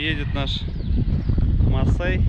едет наш Massey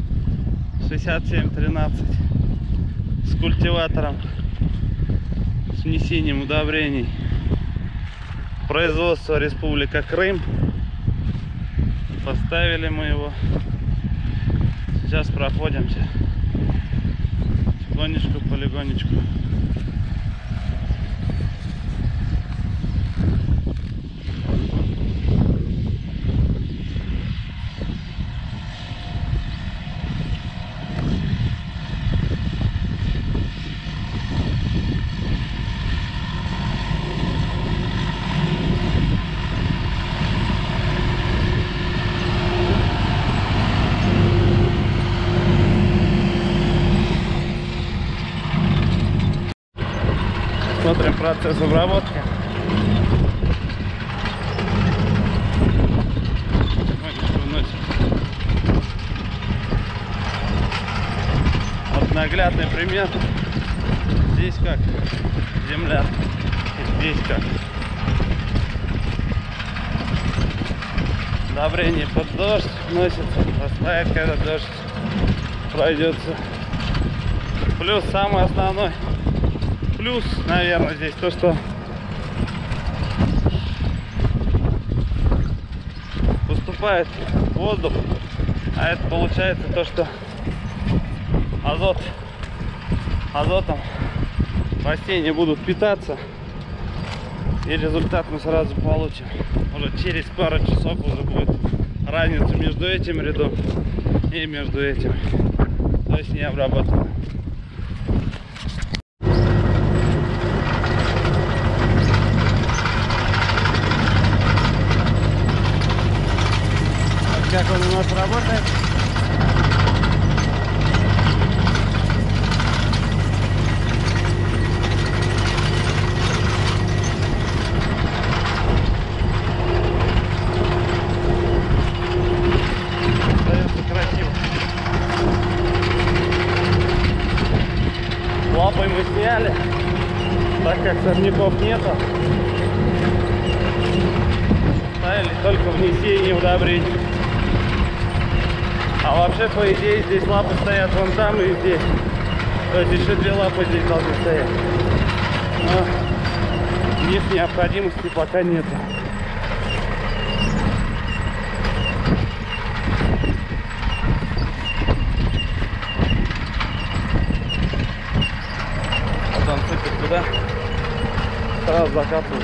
6713 с культиватором, с внесением удобрений. Производство Республика Крым. Поставили мы его. Сейчас проходимся потихонечку, полигонечку. Смотрим процесс обработки. Вот наглядный пример. Здесь как земля, и здесь как. Удобрение под дождь носится, растает, когда дождь пройдется. Плюс самый основной. Плюс, наверное, здесь то, что поступает воздух, а это получается то, что азотом растения будут питаться, и результат мы сразу получим. Уже через пару часов уже будет разница между этим рядом и между этим, то есть не обработанным. Как он у нас работает. Остается красиво. Лапой мы сняли, так как сорняков нету. Ставили только внесение удобрений. А вообще, по идее, здесь лапы стоят вон там и здесь. То есть еще две лапы здесь должны стоять. Но их необходимости пока нет. Вот он сыпет туда, сразу закапывает.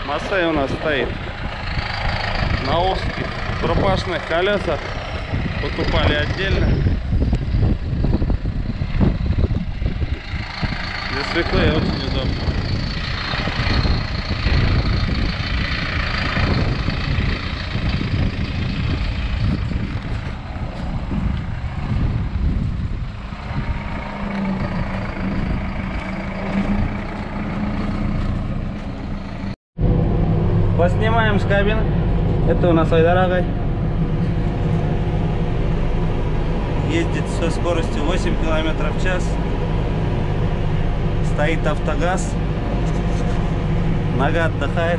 Массей у нас стоит на узких пропашных колесах. Покупали отдельно. Для свеклы очень удобно. Поснимаем с кабины. Это у нас Айдарагай. Ездит со скоростью 8 км в час. Стоит автогаз. Нога отдыхает.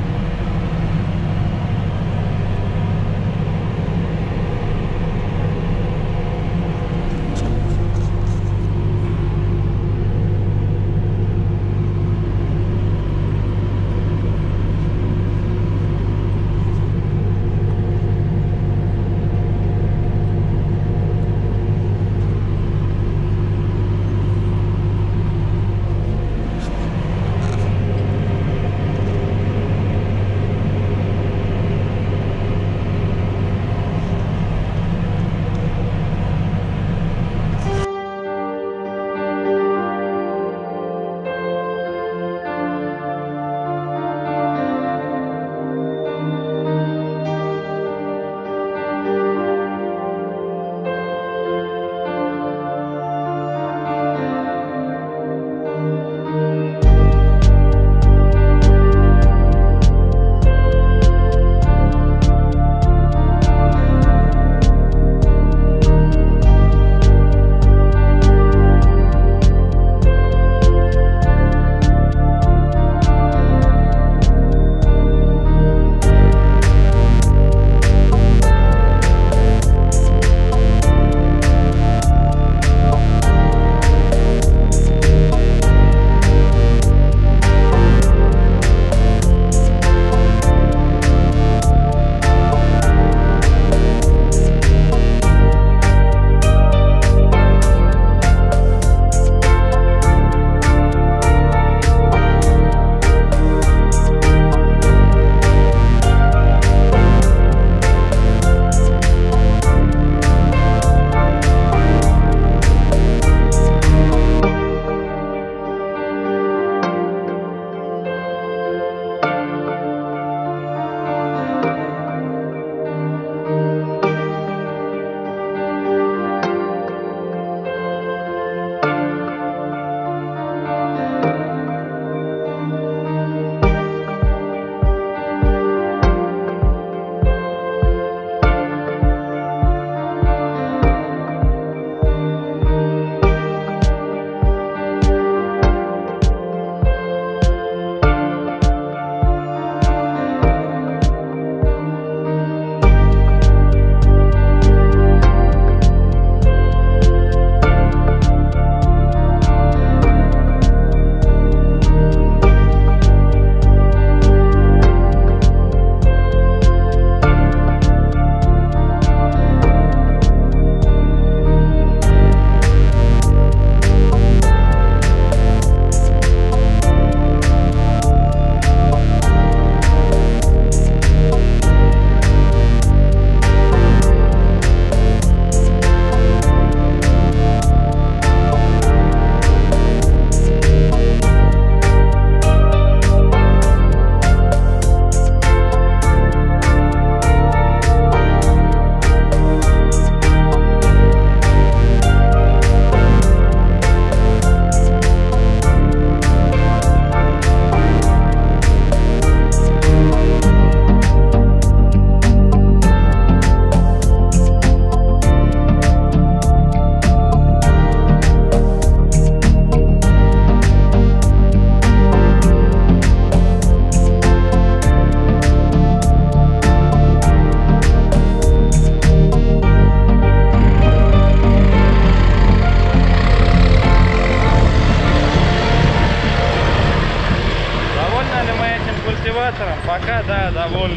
Пока да, довольны.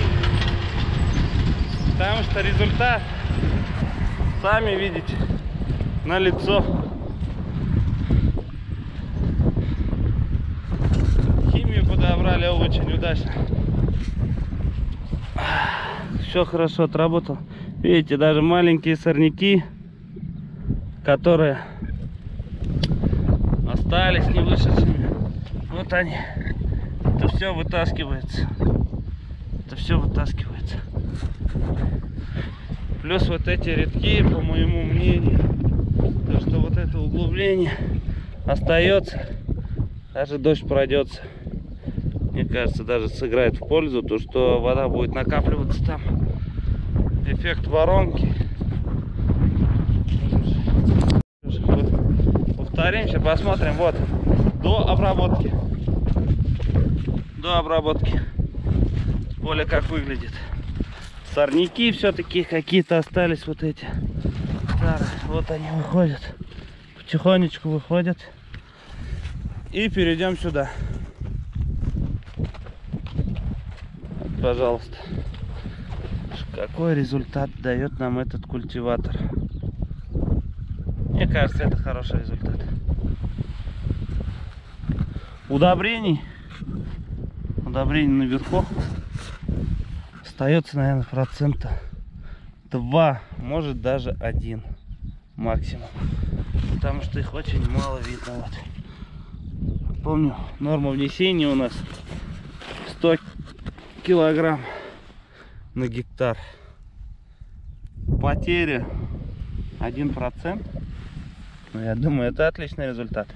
Потому что результат, сами видите, на лицо. Химию подобрали очень удачно. Все хорошо отработал. Видите, даже маленькие сорняки, которые остались не вышедшими, вот они. Это все вытаскивается. Это все вытаскивается. Плюс вот эти редкие, по моему мнению, то что вот это углубление остается, даже дождь пройдется. Мне кажется, даже сыграет в пользу, то что вода будет накапливаться там. Эффект воронки. Повторимся, посмотрим. Вот до обработки. До обработки поле как выглядит. Сорняки все-таки какие-то остались, вот эти старые. Вот они выходят, потихонечку выходят. И перейдем сюда. Вот, пожалуйста, какой результат дает нам этот культиватор. Мне кажется, это хороший результат. Удобрений наверху остается, наверное, 2%, может даже 1 максимум, потому что их очень мало видно. Вот. Помню, норма внесения у нас 100 килограмм на гектар. Потеря 1%. Но я думаю, это отличный результат.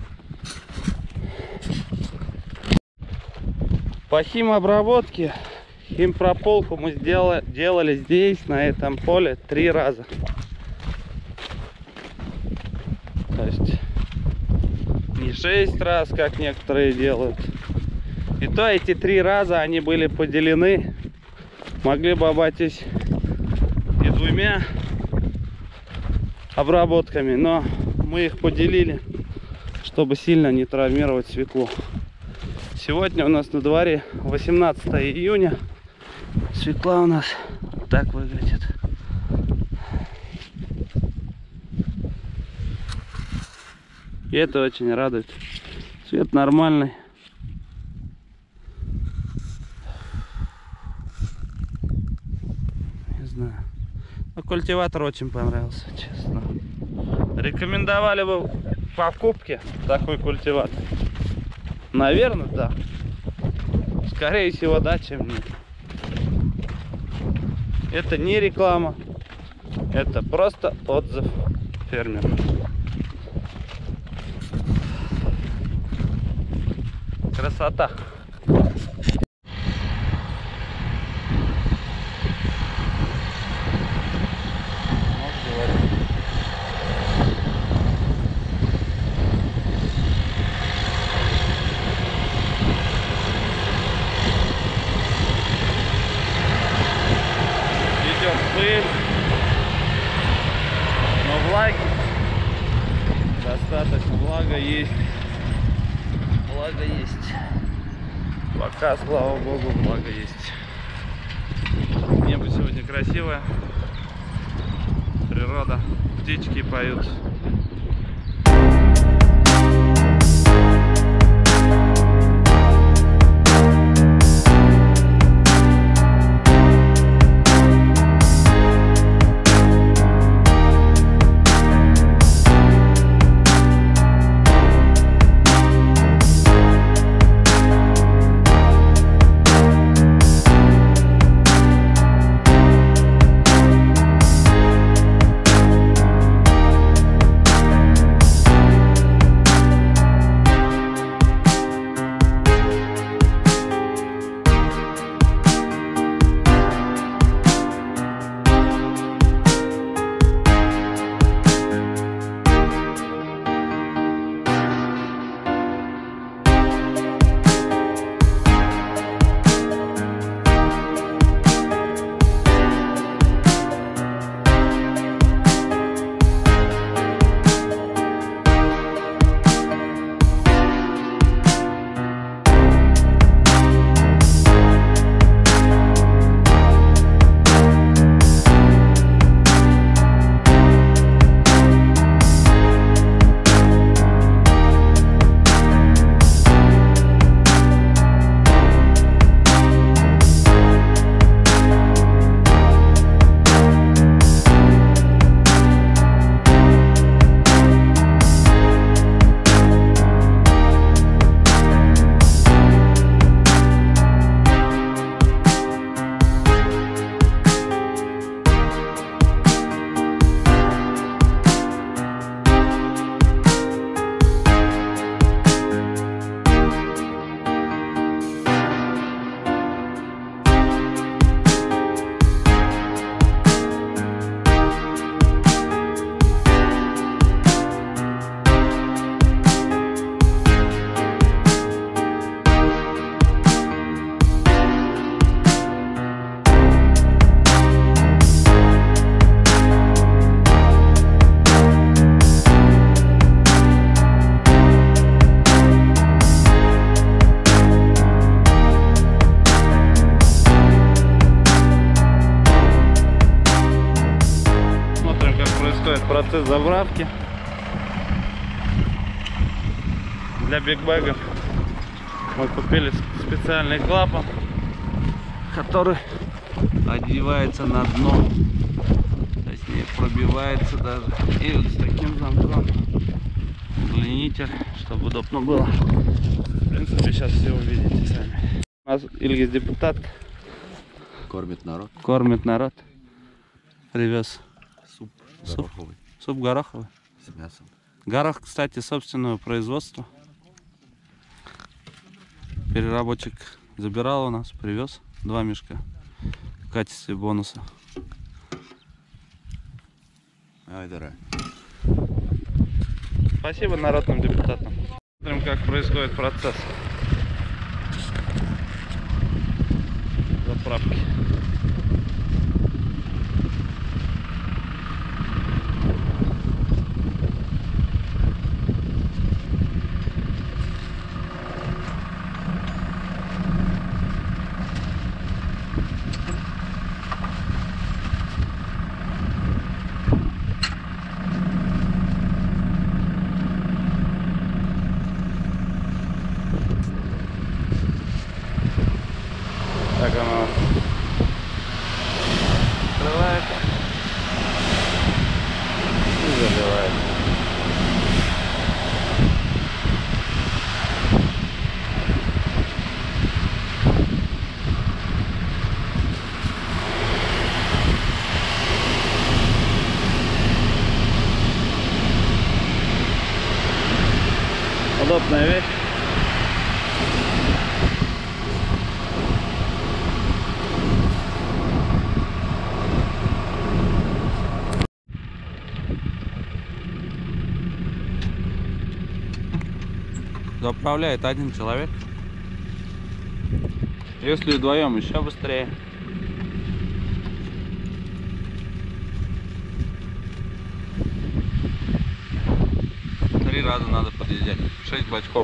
По химобработке, химпрополку мы делали здесь, на этом поле, 3 раза. То есть не 6 раз, как некоторые делают. И то эти 3 раза они были поделены. Могли бы обойтись и 2 обработками, но мы их поделили, чтобы сильно не травмировать свеклу. Сегодня у нас на дворе 18 июня. Свекла у нас так выглядит. И это очень радует. Цвет нормальный. Не знаю. Но культиватор очень понравился, честно. Рекомендовали бы в покупке такой культиватор? Наверное, да. Скорее всего, да, чем нет. Это не реклама. Это просто отзыв фермера. Красота. Пыль, но влаги достаточно, влага есть, пока, слава богу, влага есть. Небо сегодня красивое, природа, птички поют. процесс заправки. Для бигбэгов мы купили специальный клапан, который одевается на дно, точнее пробивается даже. И вот с таким замком удлинитель, чтобы удобно было. В принципе, сейчас все увидите сами. У нас Ильгиз депутат Кормит народ. кормит народ. Привез Суп гороховый суп гороховый. с мясом. Горох, кстати, собственного производства. Переработчик забирал у нас, привез 2 мешка в качестве бонуса. Ай, дара. Спасибо народным депутатам. Смотрим, как происходит процесс заправки. Так оно открывает и заливает. Удобная вещь. Заправляет один человек. Если вдвоем, еще быстрее. Три раза надо подъезжать. 6 бачков.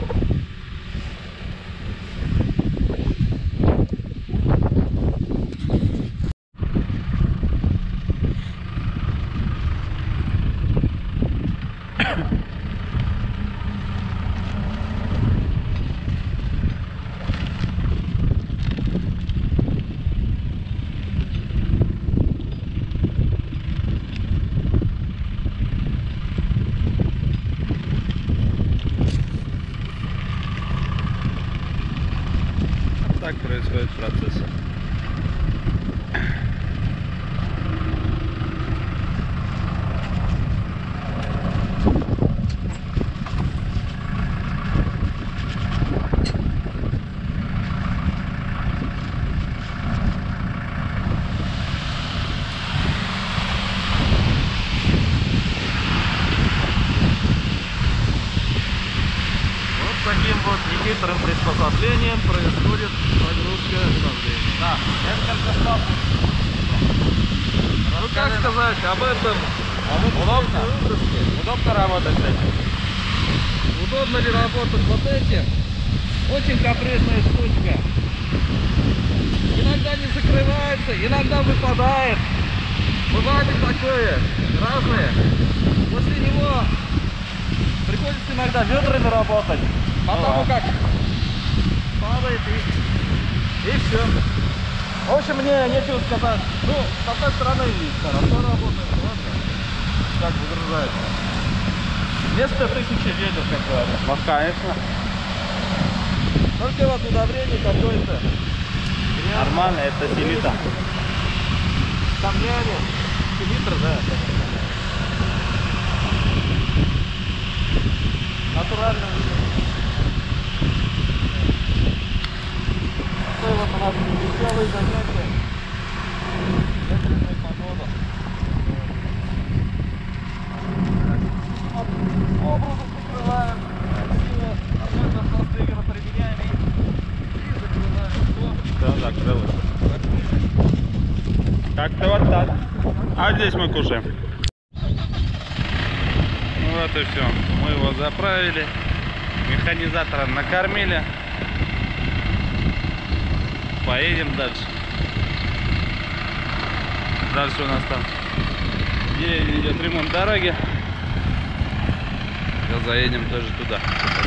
Так происходит процесс. Таким вот нехитрым приспособлением происходит погрузка давления. Да, несколько слов. Ну как сказать об этом? Удобно? Удобно работать с этим? Удобно ли работать вот этим? Очень капризная штучка. Иногда не закрывается, иногда выпадает. Бывает и такое, разные. После него приходится иногда ведрами работать, потому как падает и все. В общем, мне нечего сказать. Ну, с одной стороны, хорошо работает, ладно. Как выгружается. Вместо 1000 ведер, как говорят. Ну, конечно. Только вот удобрение какое-то. Нормально, это селита. Камнями. Селитр, да. Натурально. Такое вот у нас веселые занятия. Ветреная погода. Образом закрываем. Красиво. Особенно просто игры применяем и закрываем. Все, закрылось. Как-то вот так. А здесь мы кушаем. Ну вот и все. Мы его заправили. Механизатора накормили. Поедем дальше. Дальше у нас там в деревне идет ремонт дороги. Сейчас заедем тоже туда.